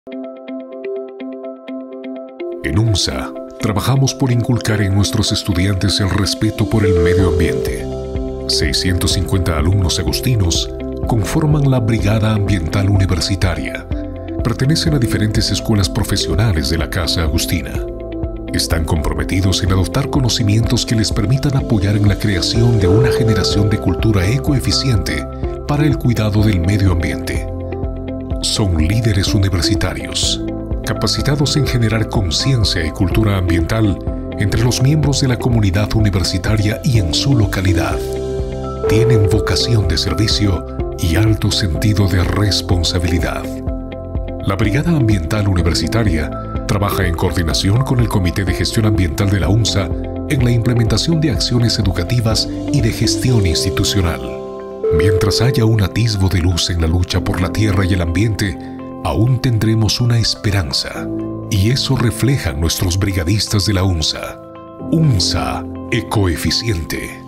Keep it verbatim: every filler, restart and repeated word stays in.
En UNSA, trabajamos por inculcar en nuestros estudiantes el respeto por el medio ambiente. seiscientos cincuenta alumnos agustinos conforman la Brigada Ambiental Universitaria. Pertenecen a diferentes escuelas profesionales de la Casa Agustina. Están comprometidos en adoptar conocimientos que les permitan apoyar en la creación de una generación de cultura ecoeficiente para el cuidado del medio ambiente. Son líderes universitarios, capacitados en generar conciencia y cultura ambiental entre los miembros de la comunidad universitaria y en su localidad. Tienen vocación de servicio y alto sentido de responsabilidad. La Brigada Ambiental Universitaria trabaja en coordinación con el Comité de Gestión Ambiental de la UNSA en la implementación de acciones educativas y de gestión institucional. Mientras haya un atisbo de luz en la lucha por la tierra y el ambiente, aún tendremos una esperanza, y eso reflejan nuestros brigadistas de la UNSA. UNSA Ecoeficiente.